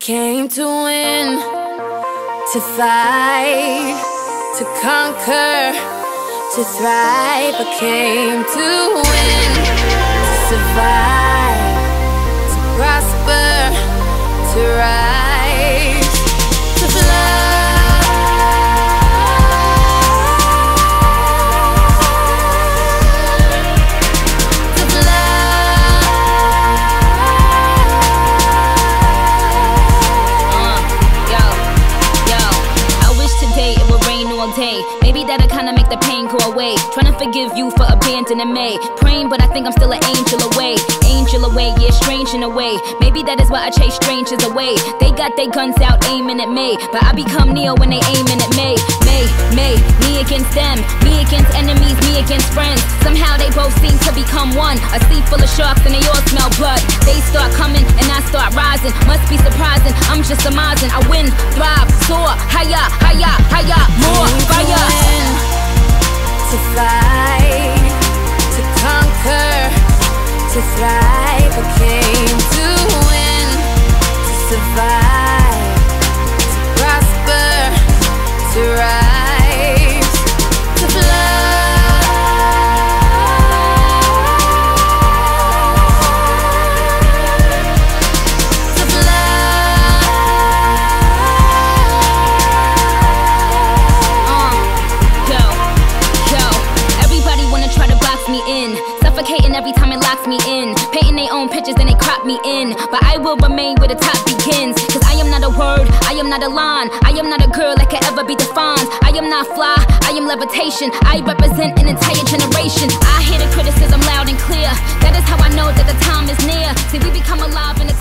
came to win, to fight, to conquer, to thrive. I came to win, to survive, to prosper, to rise, to fly. Day. Maybe that'll kinda make the pain go away. Trying to forgive you for abandoning me. Praying, but I think I'm still an angel away. Angel away, yeah, strange in a way. Maybe that is why I chase strangers away. They got their guns out aiming at me, but I become Neo when they aiming at me. Me against them, me against enemies, me against friends. Somehow they both seem to become one. A sea full of sharks and they all smell blood. They start coming and I start rising. Must be surprising, I'm just surmising. I win, thrive, soar, higher, higher, higher, more fire. To fight, to conquer, to thrive. I came to win, to survive, to prosper, to rise, to fly. Suffocating every time it locks me in. Painting their own pictures and they crop me in. But I will remain where the top begins. Cause I am not a word, I am not a line. I am not a girl that can ever be defined. I am not fly, I am levitation. I represent an entire generation. I hear the criticism loud and clear. That is how I know that the time is near. See, we become alive in the